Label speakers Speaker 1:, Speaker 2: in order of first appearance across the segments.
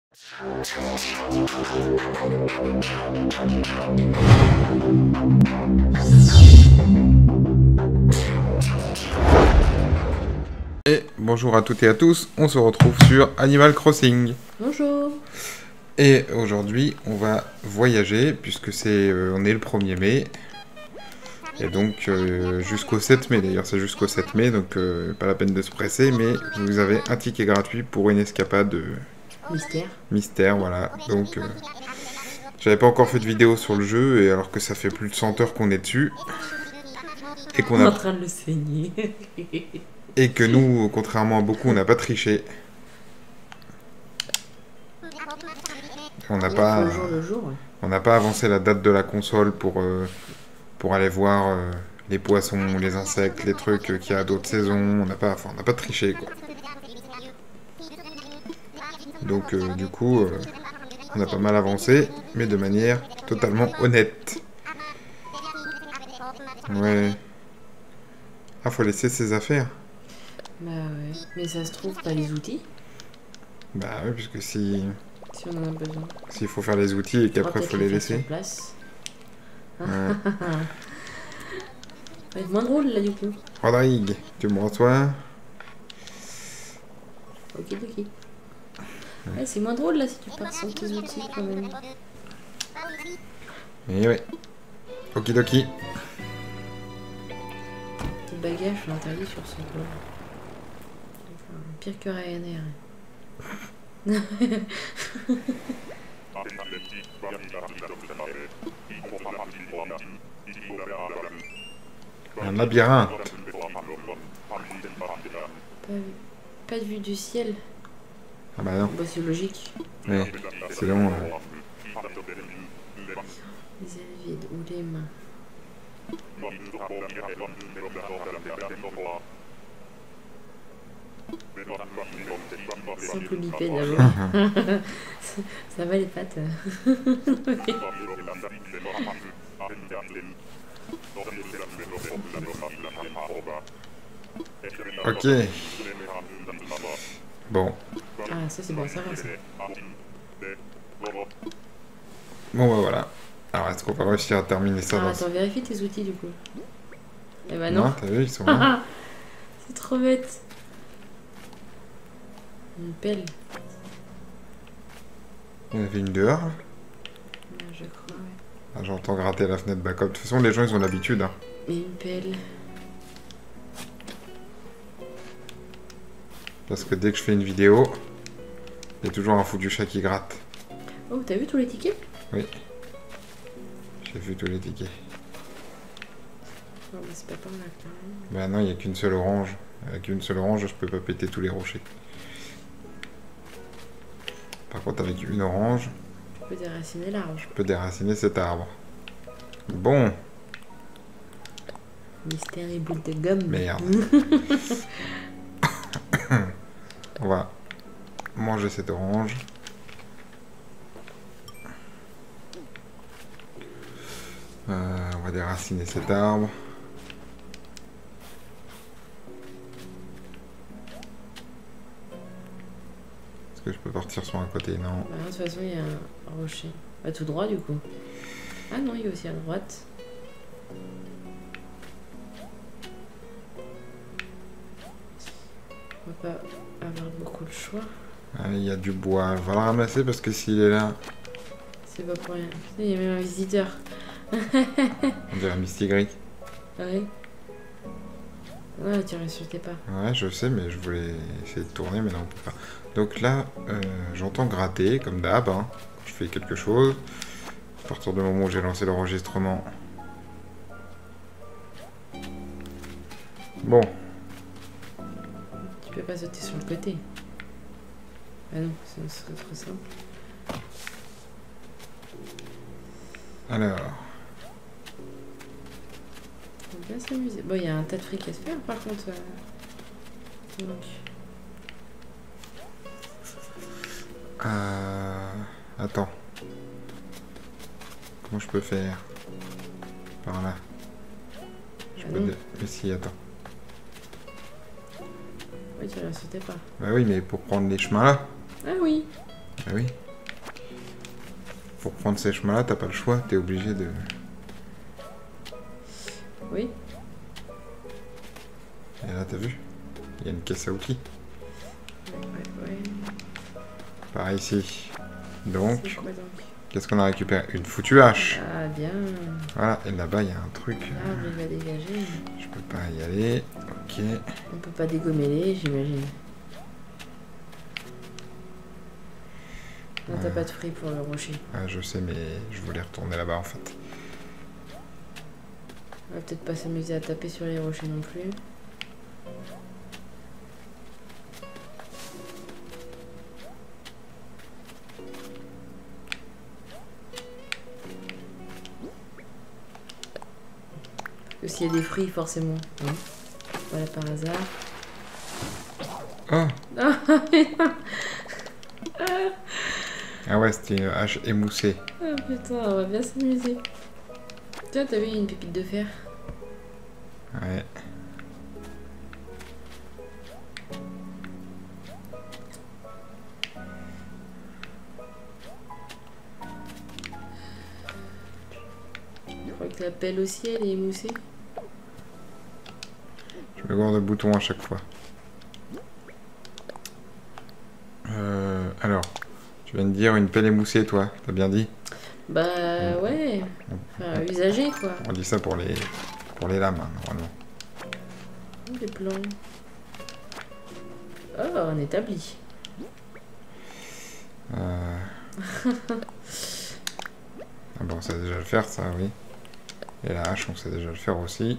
Speaker 1: Et bonjour à toutes et à tous, on se retrouve sur Animal Crossing.
Speaker 2: Bonjour.
Speaker 1: Et aujourd'hui, on va voyager, puisque on est le 1er mai. Et donc, jusqu'au 7 mai, d'ailleurs, c'est jusqu'au 7 mai, donc pas la peine de se presser, mais vous avez un ticket gratuit pour une escapade mystère, voilà. Donc, j'avais pas encore fait de vidéo sur le jeu, et alors que ça fait plus de 100 heures qu'on est dessus. Et qu'on
Speaker 2: est en train de le saigner.
Speaker 1: Et que nous, contrairement à beaucoup, on n'a pas triché. On n'a pas... On n'a pas avancé la date de la console pour aller voir les poissons, les insectes, les trucs qu'il y a d'autres saisons. On n'a pas triché, quoi. Donc, du coup, on a pas mal avancé, mais de manière totalement honnête. Ouais. Ah, faut laisser ses affaires.
Speaker 2: Bah ouais. Mais ça se trouve, pas les outils.
Speaker 1: Bah ouais, puisque si
Speaker 2: on en a besoin.
Speaker 1: S'il faut faire les outils et qu'après faut les laisser.
Speaker 2: Sur place. Ouais. Ça va être moins drôle là du coup.
Speaker 1: Rodrigue, tu me reçois?
Speaker 2: Ok. Ouais, c'est moins drôle là si tu pars sans tes outils quand même.
Speaker 1: Et ouais. Okidoki.
Speaker 2: Tes bagages sont interdits sur ce vol. Pire que Ryanair.
Speaker 1: Un labyrinthe.
Speaker 2: Pas de vue du ciel.
Speaker 1: Ah bah non.
Speaker 2: Bah c'est logique.
Speaker 1: Ouais, c'est long.
Speaker 2: Les ailes vides ou les mains. Simple bipède d'abord. Ça va les pattes.
Speaker 1: Ok. Bon.
Speaker 2: Ah ça c'est bon, ça va ça.
Speaker 1: Bon bah voilà. Alors est-ce qu'on va réussir à terminer ça
Speaker 2: attends, vérifie tes outils du coup. Eh bah non.
Speaker 1: T'as vu, ils sont là.
Speaker 2: C'est trop bête. Une pelle.
Speaker 1: Il y en avait une dehors.
Speaker 2: Je crois, ouais.
Speaker 1: Ah, j'entends gratter la fenêtre backup. De toute façon, les gens, ils ont l'habitude. Hein.
Speaker 2: Et une pelle.
Speaker 1: Parce que dès que je fais une vidéo, il y a toujours un foutu chat qui gratte.
Speaker 2: Oh, t'as vu tous les tickets?
Speaker 1: Oui. J'ai vu tous les tickets.
Speaker 2: Non, mais c'est pas par là quand même.
Speaker 1: Bah non, il n'y a qu'une seule orange. Avec une seule orange, je peux pas péter tous les rochers. Par contre, avec une orange...
Speaker 2: Tu peux déraciner l'arbre.
Speaker 1: Je peux déraciner cet arbre. Bon.
Speaker 2: Mystère et boule de gomme.
Speaker 1: Merde. On va manger cette orange. On va déraciner cet arbre. Est-ce que je peux partir sur un côté? Non.
Speaker 2: Bah, de toute façon, il y a un rocher. Bah, tout droit du coup. Ah non, il y a aussi à droite. On va pas avoir beaucoup de choix.
Speaker 1: Il y a du bois. On va le ramasser parce que s'il est là...
Speaker 2: C'est pas pour rien. Il y a même un visiteur.
Speaker 1: On dirait Mistigris.
Speaker 2: Ah oui? Ouais, tu restes pas.
Speaker 1: Ouais, je sais, mais je voulais essayer de tourner, mais non, on peut pas. Donc là, j'entends gratter, comme d'hab, hein, quand je fais quelque chose. À partir du moment où j'ai lancé l'enregistrement. Bon.
Speaker 2: Tu peux pas sauter sur le côté. Ah non, ce serait trop simple.
Speaker 1: Alors...
Speaker 2: On va bien s'amuser. Bon, il y a un tas de fric à se faire, par contre. Donc...
Speaker 1: Attends. Comment je peux faire? Par là. Mais si, attends.
Speaker 2: Oui, tu la sautais pas.
Speaker 1: Bah oui, mais pour prendre les chemins là.
Speaker 2: Ah oui.
Speaker 1: Ah oui. Pour prendre ces chemins-là, t'as pas le choix, t'es obligé de...
Speaker 2: Oui.
Speaker 1: Et là, t'as vu? Il y a une caisse à outils.
Speaker 2: Ouais.
Speaker 1: Pareil ici. Donc,
Speaker 2: C'est quoi donc?
Speaker 1: qu'est-ce qu'on a récupéré? Une foutue hache.
Speaker 2: Ah, bien.
Speaker 1: Voilà, et là-bas, il y a un truc.
Speaker 2: L'arbre, il va dégager.
Speaker 1: Je peux pas y aller. Ok.
Speaker 2: On peut pas dégommer les, j'imagine. Non, t'as pas de fruits pour le rocher.
Speaker 1: Ah, je sais, mais je voulais retourner là-bas, en fait.
Speaker 2: On va peut-être pas s'amuser à taper sur les rochers non plus. Parce qu'il y a des fruits, forcément. Hein. Voilà, par hasard.
Speaker 1: Oh!
Speaker 2: Ah,
Speaker 1: Ah ouais, c'était une hache émoussée.
Speaker 2: ah, putain, on va bien s'amuser. Tiens, t'as vu une pépite de fer?
Speaker 1: Ouais.
Speaker 2: Je crois que la pelle aussi, elle est émoussée.
Speaker 1: Je me gourde de boutons à chaque fois. Alors, tu viens de dire une pelle émoussée, toi, t'as bien dit?
Speaker 2: Bah ouais, enfin usagé quoi.
Speaker 1: On dit ça pour les lames, hein, normalement.
Speaker 2: Des plans. Oh, on établit.
Speaker 1: Ah bon, on sait déjà le faire, ça, oui. Et la hache, on sait déjà le faire aussi.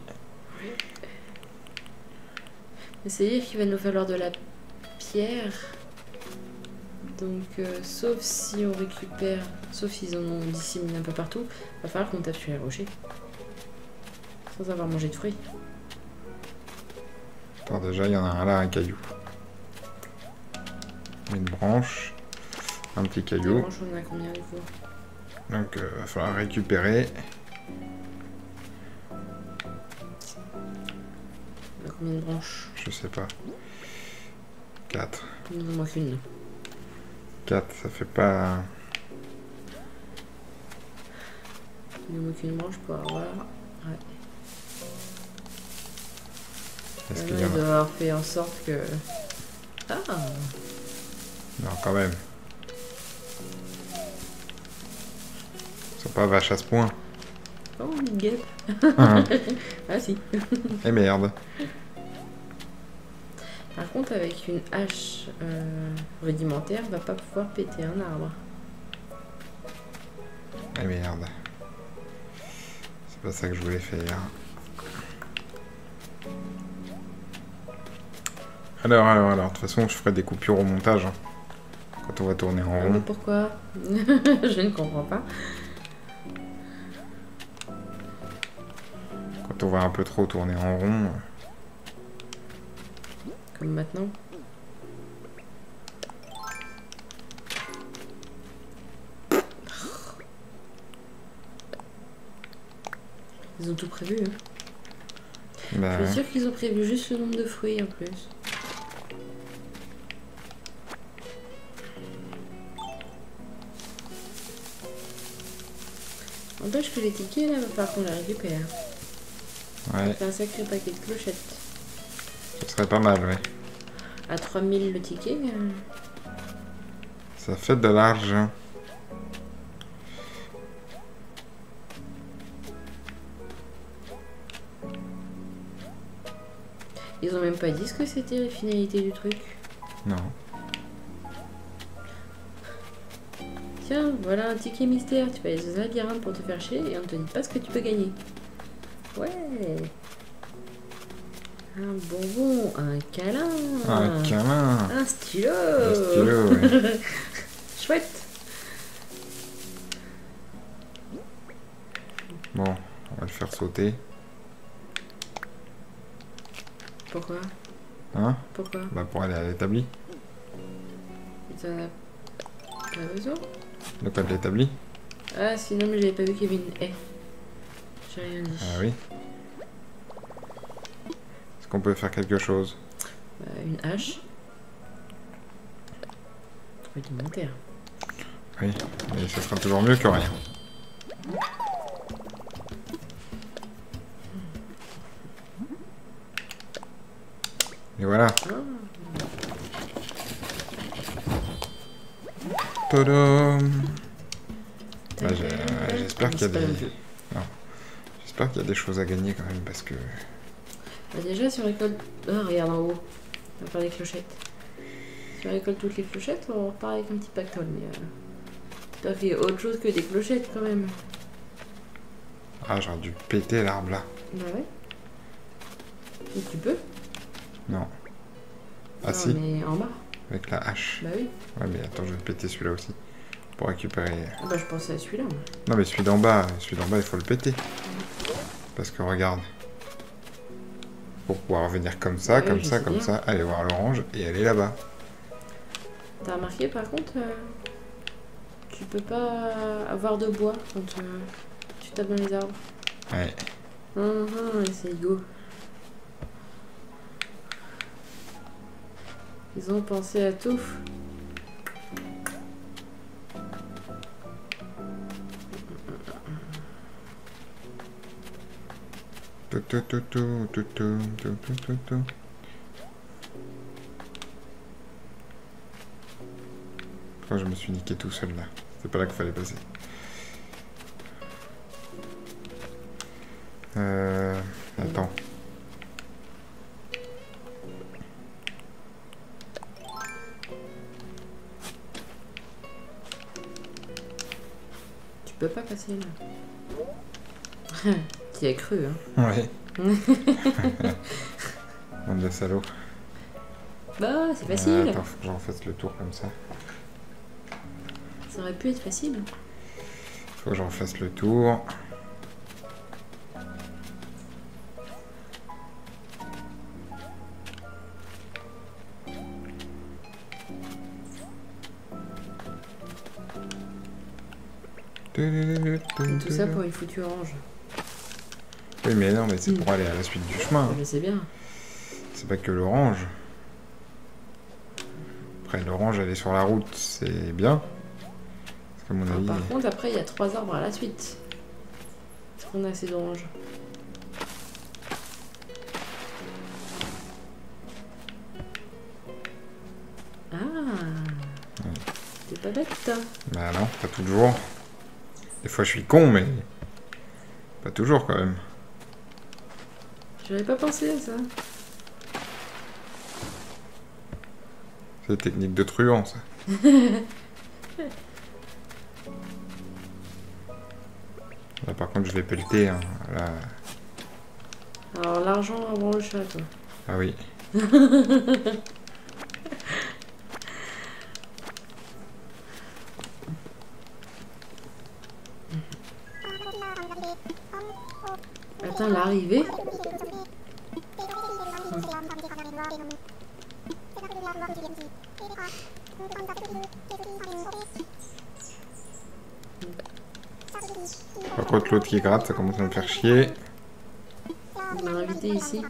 Speaker 2: Mais c'est-à-dire qu'il va nous falloir de la pierre. Donc, sauf si on récupère, sauf s'ils en ont disséminé un peu partout, va falloir qu'on tape sur les rochers. Sans avoir mangé de fruits.
Speaker 1: Attends, déjà, il y en a un là, un caillou. Une branche. Un petit
Speaker 2: Les
Speaker 1: caillou.
Speaker 2: branches, on en a combien du coup?
Speaker 1: Donc, va falloir récupérer.
Speaker 2: On a combien de branches?
Speaker 1: Je sais pas. 4.
Speaker 2: Il nous en manque une.
Speaker 1: 4, ça fait pas...
Speaker 2: Il nous manque une branche pour avoir. Ouais.
Speaker 1: Est-ce
Speaker 2: Là,
Speaker 1: qu'il y en
Speaker 2: il
Speaker 1: a?
Speaker 2: doit avoir fait en sorte que. Ah!
Speaker 1: Non, quand même. Ils sont pas vaches à ce point.
Speaker 2: Oh, une guêpe!
Speaker 1: Hein.
Speaker 2: Ah si!
Speaker 1: Eh merde.
Speaker 2: Par contre, avec une hache rudimentaire, on va pas pouvoir péter un arbre.
Speaker 1: Eh merde. C'est pas ça que je voulais faire. Alors, de toute façon, je ferai des coupures au montage. Hein, quand on va tourner en
Speaker 2: Ah, mais
Speaker 1: rond.
Speaker 2: pourquoi? Je ne comprends pas.
Speaker 1: Quand on va un peu trop tourner en rond.
Speaker 2: Comme maintenant. Ils ont tout prévu. Hein.
Speaker 1: Bah,
Speaker 2: Je suis sûre qu'ils ont prévu juste le nombre de fruits en plus. N'empêche que les tickets là, va falloir qu'on les récupère.
Speaker 1: ouais,
Speaker 2: Ça fait un sacré paquet de clochettes.
Speaker 1: ce serait pas mal, ouais.
Speaker 2: À 3000 le ticket.
Speaker 1: Ça fait de l'argent.
Speaker 2: Ils ont même pas dit ce que c'était la finalité du truc.
Speaker 1: Non.
Speaker 2: Tiens, voilà un ticket mystère. Tu vas les labyrinthes pour te faire chier et on te dit pas ce que tu peux gagner. Ouais. Un bonbon, un câlin.
Speaker 1: Un câlin.
Speaker 2: Un stylo.
Speaker 1: Un stylo, ouais.
Speaker 2: Chouette.
Speaker 1: Bon, on va le faire sauter.
Speaker 2: Pourquoi?
Speaker 1: Hein?
Speaker 2: Pourquoi?
Speaker 1: Bah pour aller à l'établi.
Speaker 2: T'en as pas besoin?
Speaker 1: Le code de l'établi.
Speaker 2: Ah sinon mais j'avais pas vu qu'il y avait une haie. J'ai rien dit.
Speaker 1: Ah oui. Est-ce qu'on peut faire quelque chose?
Speaker 2: Une hache. Rudimentaire.
Speaker 1: Oui, mais ça sera toujours mieux que rien. Et voilà. Tadam. Bah, j'espère qu'il y a des... Non. J'espère qu'il y a des choses à gagner quand même parce que...
Speaker 2: Bah déjà si on récolte... Ah regarde en haut. On va faire des clochettes. Si on récolte toutes les clochettes, on repart avec un petit pactole. Mais j'espère qu'il y a autre chose que des clochettes quand même.
Speaker 1: Ah, j'aurais dû péter l'arbre là.
Speaker 2: Bah ouais. Et tu peux?
Speaker 1: Non. Ah
Speaker 2: non,
Speaker 1: si.
Speaker 2: Mais en bas.
Speaker 1: Avec la hache.
Speaker 2: Bah oui.
Speaker 1: Ouais, mais attends, je vais péter celui-là aussi. Pour récupérer...
Speaker 2: Ah bah je pensais à celui-là.
Speaker 1: Non, mais celui d'en bas, il faut le péter. Parce que regarde. Pour pouvoir venir comme ça,
Speaker 2: ouais,
Speaker 1: comme ça, aller voir l'orange et aller là-bas.
Speaker 2: T'as remarqué par contre, tu peux pas avoir de bois quand tu tapes dans les arbres.
Speaker 1: Ouais.
Speaker 2: C'est go. Ils ont pensé à tout.
Speaker 1: Oh, je me suis niqué tout seul là. C'est pas là qu'il fallait passer. Attends.
Speaker 2: Tu peux pas passer là. T'y as cru, hein.
Speaker 1: Ouais. Bande de salaud.
Speaker 2: Bah, c'est facile.
Speaker 1: Attends, faut que j'en fasse le tour comme ça.
Speaker 2: Ça aurait pu être facile.
Speaker 1: Faut que j'en fasse le tour.
Speaker 2: Tout ça pour une foutue orange.
Speaker 1: Oui, mais non, mais c'est pour aller à la suite du chemin.
Speaker 2: Je sais bien.
Speaker 1: C'est pas que l'orange. Après, l'orange, elle est sur la route, c'est bien. Parce qu'à mon avis...
Speaker 2: Par contre, après, il y a 3 arbres à la suite. Est-ce qu'on a assez d'oranges? Ah, t'es pas bête, toi.
Speaker 1: Bah non, pas toujours. Des fois, je suis con, mais... Pas toujours, quand même.
Speaker 2: J'avais pas pensé à ça.
Speaker 1: C'est des techniques de truand, ça. Là, par contre, je vais pelleter. Hein. Là...
Speaker 2: Alors, l'argent avant le chat, quoi.
Speaker 1: Ah oui.
Speaker 2: Attends, l'arrivée.
Speaker 1: Par contre, l'autre qui gratte, ça commence à me faire chier.
Speaker 2: On m'a invité ici.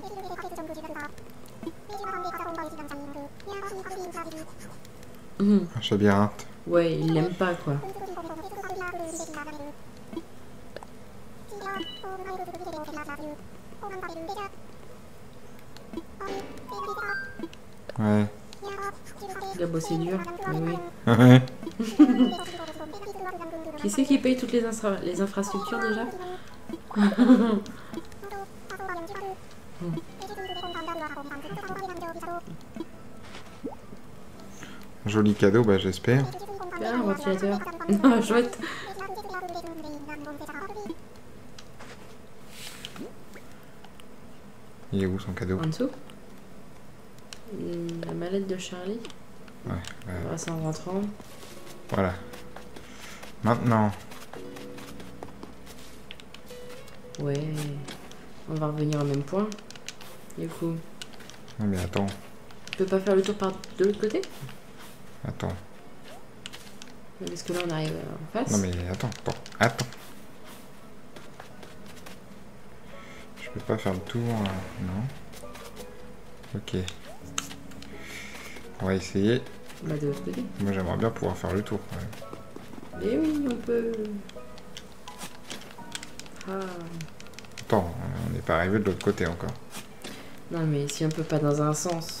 Speaker 1: Un labyrinthe.
Speaker 2: Ouais, il l'aime pas, quoi.
Speaker 1: Ouais.
Speaker 2: Il a bossé dur, mais oui.
Speaker 1: Ouais.
Speaker 2: Qui c'est qui paye toutes les infrastructures déjà?
Speaker 1: Joli cadeau, bah j'espère.
Speaker 2: Ah, un ventilateur. Non, chouette.
Speaker 1: Il est où son cadeau?
Speaker 2: En dessous. La mallette de Charlie.
Speaker 1: Ouais.
Speaker 2: On verra ça en rentrant.
Speaker 1: Voilà. Maintenant.
Speaker 2: Ouais. On va revenir au même point. Du coup.
Speaker 1: Non mais attends.
Speaker 2: Tu peux pas faire le tour par de l'autre côté?
Speaker 1: Attends.
Speaker 2: Parce que là on arrive en face.
Speaker 1: Non mais attends. Je peux pas faire le tour. Non. Ok. On va essayer.
Speaker 2: Bah de l'autre côté.
Speaker 1: Moi j'aimerais bien pouvoir faire le tour quand même.
Speaker 2: Mais oui, on peut. Ah.
Speaker 1: Attends, on n'est pas arrivé de l'autre côté encore.
Speaker 2: Non, mais si on peut pas dans un sens.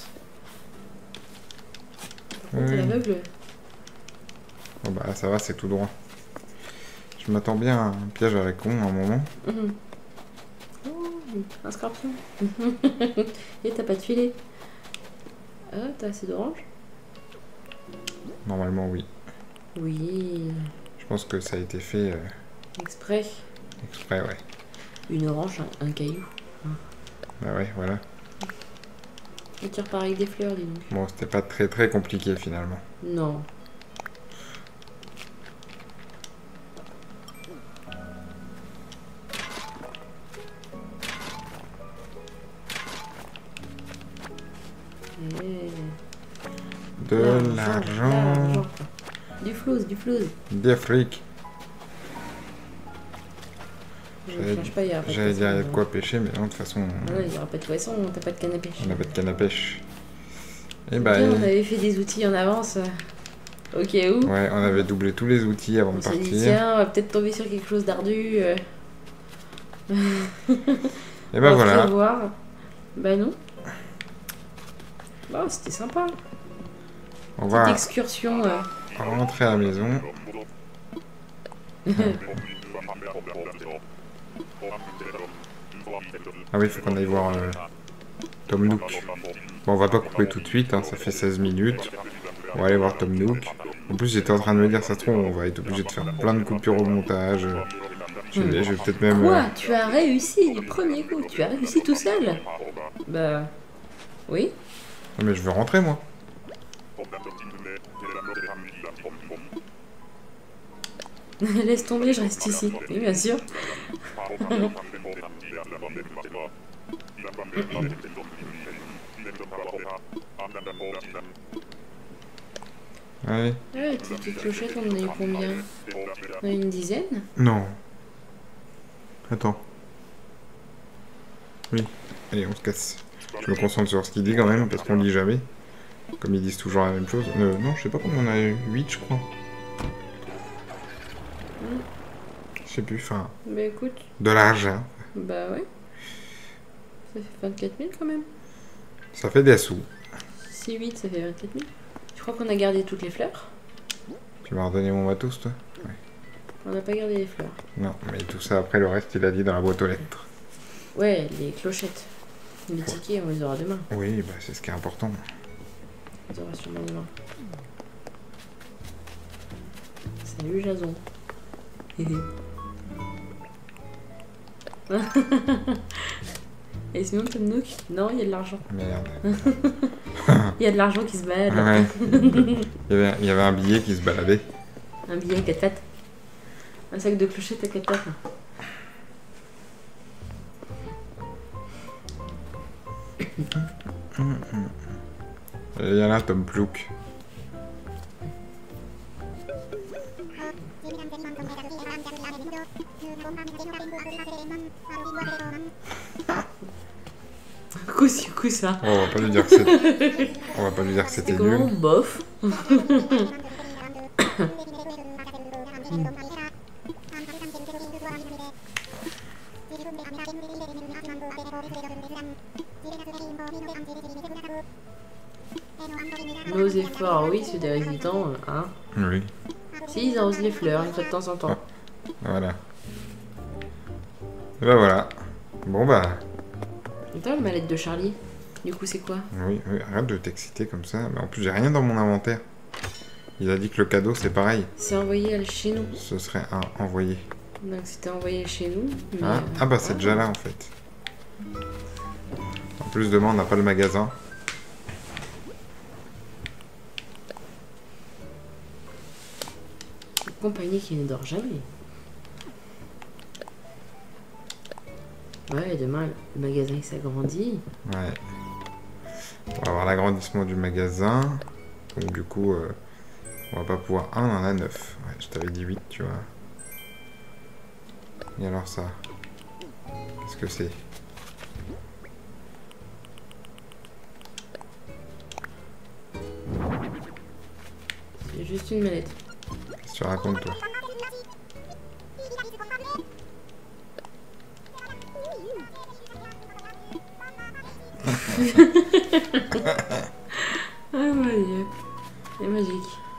Speaker 2: Par contre,
Speaker 1: Oui.
Speaker 2: t'es aveugle.
Speaker 1: Bon bah là, ça va, c'est tout droit. Je m'attends bien à un piège à la con à un moment.
Speaker 2: Mhm. Oh, un scorpion. Et t'as pas de filet. Ah, t'as assez d'orange?
Speaker 1: Normalement, oui.
Speaker 2: Oui.
Speaker 1: Je pense que ça a été fait
Speaker 2: Exprès.
Speaker 1: exprès, ouais.
Speaker 2: Une orange, un caillou.
Speaker 1: Bah ouais, voilà.
Speaker 2: Et tu repars avec des fleurs, dis donc.
Speaker 1: Bon, c'était pas très très compliqué finalement.
Speaker 2: Non. Eh.
Speaker 1: De l'argent,
Speaker 2: Du flouze, du flouze.
Speaker 1: des frics.
Speaker 2: Ne cherche pas, il y aura pas de
Speaker 1: J'allais dire il y a de
Speaker 2: poisson.
Speaker 1: quoi pêcher, mais non, de toute façon,
Speaker 2: Ah non, il y aura pas de poisson, t'as pas de canne à pêche.
Speaker 1: on n'a pas de canne à pêche. Et
Speaker 2: C'est
Speaker 1: bah,
Speaker 2: bien, on avait fait des outils en avance. Au cas où.
Speaker 1: ouais, on avait doublé tous les outils avant
Speaker 2: On
Speaker 1: de
Speaker 2: s'est dit,
Speaker 1: partir.
Speaker 2: tiens, on va peut-être tomber sur quelque chose d'ardu.
Speaker 1: Et
Speaker 2: On
Speaker 1: bah
Speaker 2: va
Speaker 1: voilà.
Speaker 2: prévoir. Bah non. Bah, c'était sympa.
Speaker 1: On
Speaker 2: Petite
Speaker 1: va
Speaker 2: excursion.
Speaker 1: rentrer à la maison. Ah oui, faut qu'on aille voir Tom Nook. Bon, on va pas couper tout de suite, hein, ça fait 16 minutes. On va aller voir Tom Nook. En plus, j'étais en train de me dire, ça se trouve, on va être obligé de faire plein de coupures au montage. Je vais peut-être même...
Speaker 2: Quoi? Tu as réussi du premier coup? Tu as réussi tout seul? Bah. Oui.
Speaker 1: Non, mais je veux rentrer, moi.
Speaker 2: Laisse tomber, je reste ici. Oui, bien sûr.
Speaker 1: Ouais.
Speaker 2: Ouais, tes petites clochettes, on en a eu combien? On a eu une dizaine?
Speaker 1: Non. Attends. Oui. Allez, on se casse. Je me concentre sur ce qu'il dit quand même, parce qu'on lit jamais. Comme ils disent toujours la même chose. Non, je sais pas combien on a eu. 8, je crois. Je sais plus, enfin...
Speaker 2: Bah écoute,
Speaker 1: De l'argent.
Speaker 2: bah ouais. Ça fait 24 000 quand même.
Speaker 1: Ça fait des sous.
Speaker 2: 6-8, ça fait 24 000. Tu crois qu'on a gardé toutes les fleurs?
Speaker 1: Tu m'as redonné mon matos, toi? Ouais.
Speaker 2: On n'a pas gardé les fleurs.
Speaker 1: Non, mais tout ça, après, le reste, il a dit dans la boîte aux lettres.
Speaker 2: Ouais, les clochettes. Les tickets, on les aura demain.
Speaker 1: Oui, bah, c'est ce qui est important.
Speaker 2: On les aura sûrement demain. Salut Jason. Et sinon, Tom Nook? Non, il y a de l'argent.
Speaker 1: Merde.
Speaker 2: Il y a de l'argent qui se balade.
Speaker 1: Ouais. Il y avait un billet qui se baladait.
Speaker 2: Un billet à 4 pattes. Un sac de clochettes à 4 pattes.
Speaker 1: Et il y en a Tom Plouk.
Speaker 2: Coup ça.
Speaker 1: On va pas lui dire que c'était... On va pas lui dire que c'était
Speaker 2: C'est comment?
Speaker 1: nul.
Speaker 2: Bof. Nos efforts, oui, c'est des résidents, hein.
Speaker 1: Oui,
Speaker 2: Si, ils arrosent les fleurs une fois de temps en temps.
Speaker 1: voilà. Et bah voilà. Bon bah...
Speaker 2: Attends, le mallette de Charlie. Du coup, c'est quoi?
Speaker 1: Oui, arrête de t'exciter comme ça. Mais en plus, j'ai rien dans mon inventaire. Il a dit que le cadeau, c'est pareil.
Speaker 2: C'est envoyé chez nous.
Speaker 1: Ce serait un envoyé.
Speaker 2: Donc c'était envoyé chez nous. Mais,
Speaker 1: Ah bah c'est déjà là en fait. En plus demain on n'a pas le magasin.
Speaker 2: Une compagnie qui ne dort jamais. Ouais, demain le magasin il s'agrandit.
Speaker 1: Ouais. On va avoir l'agrandissement du magasin. Donc du coup on va pas pouvoir... Ah on en a 9. Ouais, je t'avais dit 8 tu vois. Et alors ça? Qu'est-ce que c'est?
Speaker 2: C'est juste une mallette.
Speaker 1: Qu'est-ce que Tu racontes, toi.
Speaker 2: Ah mon dieu. C'est magique.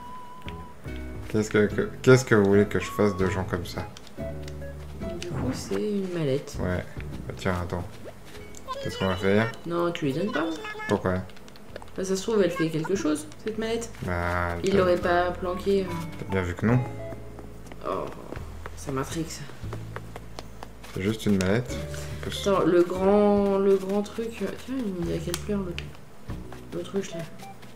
Speaker 1: Qu'est-ce que vous voulez que je fasse de gens comme ça?
Speaker 2: Du coup, c'est une mallette.
Speaker 1: Ouais. Bah, tiens, attends. Qu'est-ce qu'on va faire?
Speaker 2: Non, tu lui donnes pas.
Speaker 1: Pourquoi?
Speaker 2: Bah, ça se trouve, elle fait quelque chose, cette mallette.
Speaker 1: Bah...
Speaker 2: Il l'aurait pas planqué.
Speaker 1: T'as bien vu que non.
Speaker 2: Oh, ça m'intrigue ça.
Speaker 1: C'est juste une mallette.
Speaker 2: Attends, le grand truc. Tiens, il y a quelle fleur l'autruche là?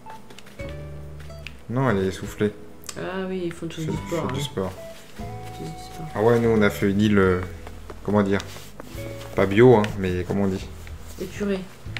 Speaker 1: Non, elle est essoufflée.
Speaker 2: Ah oui, ils font tous
Speaker 1: Je
Speaker 2: du
Speaker 1: fais
Speaker 2: sport.
Speaker 1: du
Speaker 2: Hein.
Speaker 1: sport.
Speaker 2: Tous du sport.
Speaker 1: Ah ouais, nous on a fait une île... comment dire? Pas bio, hein, mais comment on dit?
Speaker 2: Épuré.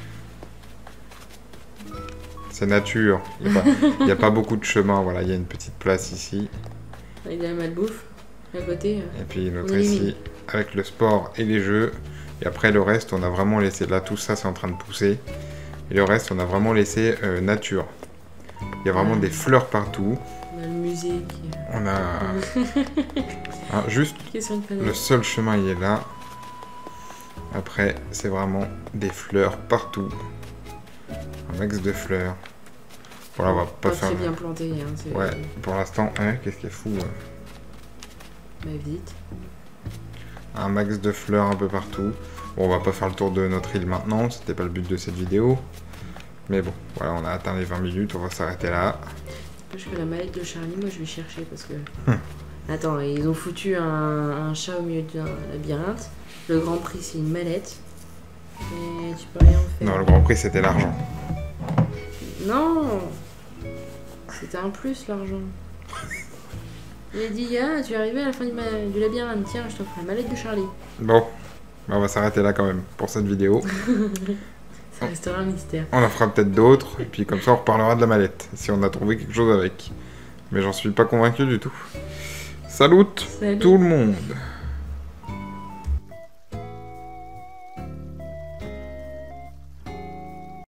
Speaker 1: C'est nature. Il n'y a pas beaucoup de chemin, voilà. Il y a une petite place ici.
Speaker 2: Il y a la malbouffe à côté.
Speaker 1: Et puis une
Speaker 2: On
Speaker 1: autre
Speaker 2: élimine.
Speaker 1: ici, avec le sport et les jeux. Et après le reste, on a vraiment laissé... Là, tout ça, c'est en train de pousser. Et le reste, on a vraiment laissé nature. Il y a vraiment des fleurs partout.
Speaker 2: On a le musée qui
Speaker 1: On a... Ah, juste,
Speaker 2: est sur une planète.
Speaker 1: le seul chemin, il est là. Après, c'est vraiment des fleurs partout. Un max de fleurs. Voilà, on va pas faire...
Speaker 2: très bien planté. Hein, c'est
Speaker 1: Ouais, pour l'instant... Ouais, qu'est-ce qu'il y a fou
Speaker 2: ma visite.
Speaker 1: Un max de fleurs un peu partout. Bon, on va pas faire le tour de notre île maintenant, c'était pas le but de cette vidéo. Mais bon, voilà, on a atteint les 20 minutes, on va s'arrêter là.
Speaker 2: Je fais la mallette de Charlie, moi je vais chercher parce que... Attends, ils ont foutu un chat au milieu d'un labyrinthe. Le Grand Prix c'est une mallette. Et tu peux rien en faire.
Speaker 1: Non, le Grand Prix c'était l'argent.
Speaker 2: Non. C'était un plus l'argent. Il a dit, ah, tu es arrivé à la fin du labyrinthe, tiens, je t'offre la mallette de Charlie.
Speaker 1: Bon, bah, on va s'arrêter là quand même pour cette vidéo.
Speaker 2: Ça restera un mystère.
Speaker 1: On en fera peut-être d'autres, et puis comme ça on reparlera de la mallette, si on a trouvé quelque chose avec. Mais j'en suis pas convaincu du tout. Salut
Speaker 2: Salut.
Speaker 1: tout le monde!